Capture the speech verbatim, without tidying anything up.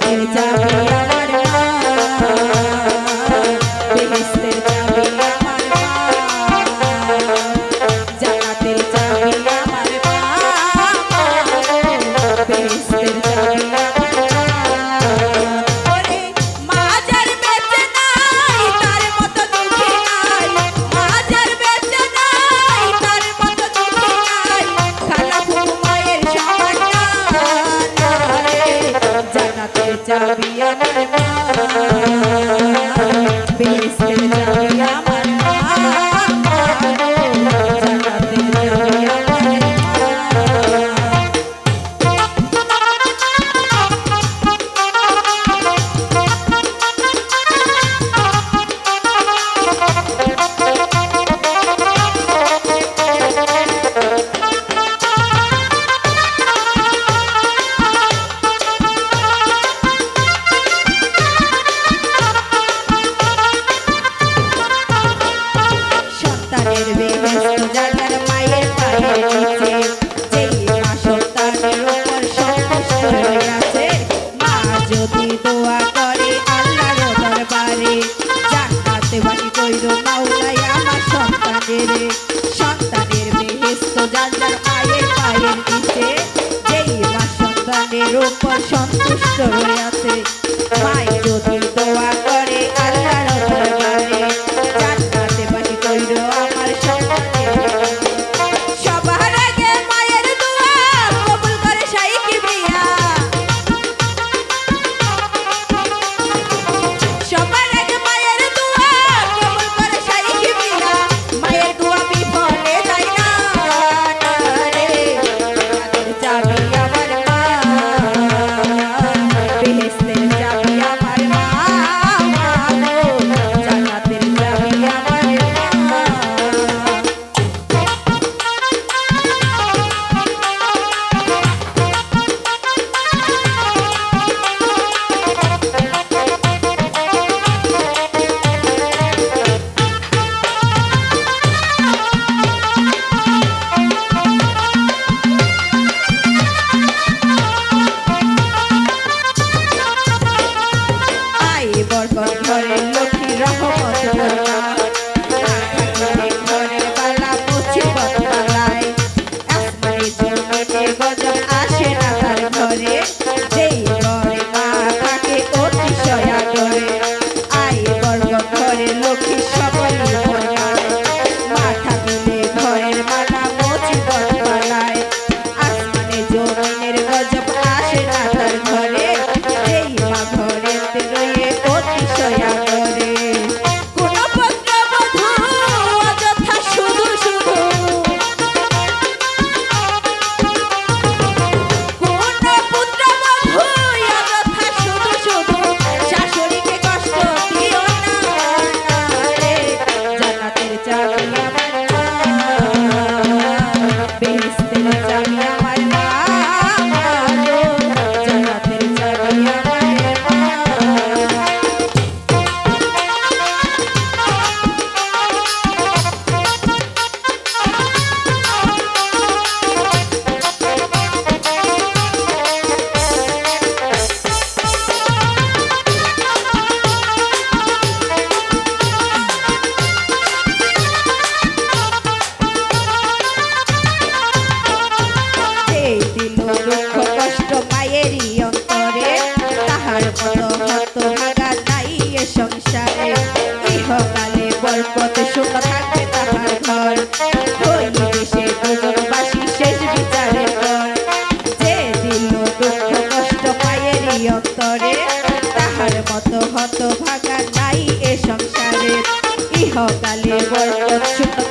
সন্তুষ্ট হইয়াছে মাই যদি দোয়া করে আল্লাহর দরবারে জান্নাতে বাসী কইরো আমার সন্তানের সবার আগে মায়ের দোয়া কবুল করে শাইখ কিবরিয়া সবার আগে মায়ের দোয়া কবুল করে শাইখ কিবরিয়া মায়ের দোয়া বিফলে যায় না রে তাদের চাবি আমার মা বেহেশতের চাবি আমার মা জান্নাতের চাবি আমার মা বরকত ঘরের লক্ষ্মী রহমত ঘরের বালা মুসিবত বালায় আসমানে জমিনে গজব আসে না তার ঘরে যেই ঘরে মা তাকে অতিশয়া করে আই বরকত ঘরের লক্ষ্মী সকলের বন্যায় মাথা তুলে ঘরের বালা মুসিবত বালায় আসমানে জমিনের গজব আসে না তার ঘরে যেই মা ঘরে রয়ে অতিশয়া করে কোন পুত্রবধূ অযথা শুধু শুধু কোন পুত্রবধূ অযথা শুধু শুধু শাশুড়িকে কষ্ট দিও না রে জান্নাতের চাবি আমার মা বেহেশতের চাবি আমার মা জান্নাতের চাবি আমার মা এই দিল দুঃখ কষ্ট মায়েরই অন্তরে তাহার মতো হতভাগা নাই এ সংসারে ইহকালে বরকত সুখ থাকবে তাহার ঘর হইবে সে দুজনবাসী শেষ বিচারের পর যে দিল দুঃখ কষ্ট মায়েরই অন্তরে তাহার মতো হতভাগা নাই এ সংসারে ইহকালে বরকত সুখ